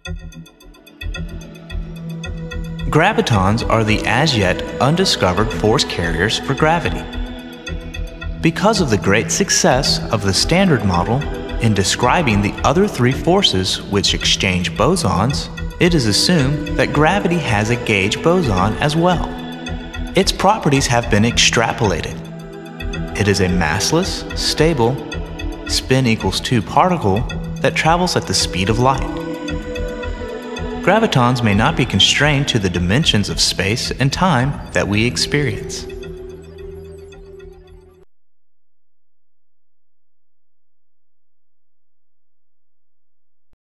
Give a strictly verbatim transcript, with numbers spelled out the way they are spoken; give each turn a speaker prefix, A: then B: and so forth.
A: Gravitons are the as-yet undiscovered force carriers for gravity. Because of the great success of the Standard Model in describing the other three forces which exchange bosons, it is assumed that gravity has a gauge boson as well. Its properties have been extrapolated. It is a massless, stable, spin equals two particle that travels at the speed of light. Gravitons may not be constrained to the dimensions of space and time that we experience.